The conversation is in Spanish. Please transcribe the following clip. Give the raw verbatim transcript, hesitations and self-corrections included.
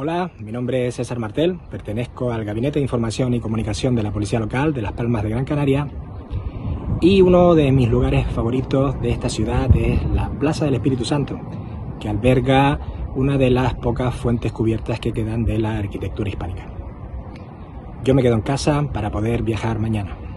Hola, mi nombre es César Martel, pertenezco al Gabinete de Información y Comunicación de la Policía Local de Las Palmas de Gran Canaria y uno de mis lugares favoritos de esta ciudad es la Plaza del Espíritu Santo, que alberga una de las pocas fuentes cubiertas que quedan de la arquitectura hispánica. Yo me quedo en casa para poder viajar mañana.